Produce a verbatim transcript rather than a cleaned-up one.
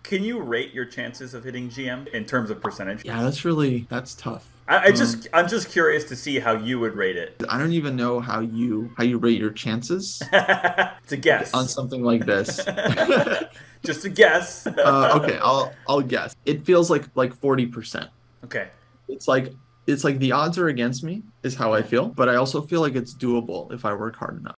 Can you rate your chances of hitting G M in terms of percentage? Yeah, that's really, that's tough. I, I Um, just, I'm just curious to see how you would rate it. I don't even know how you how you rate your chances It's a on guess. something like this. Just a guess. Uh, okay, I'll I'll guess. It feels like like forty percent. Okay. It's like it's like the odds are against me is how I feel, but I also feel like it's doable if I work hard enough.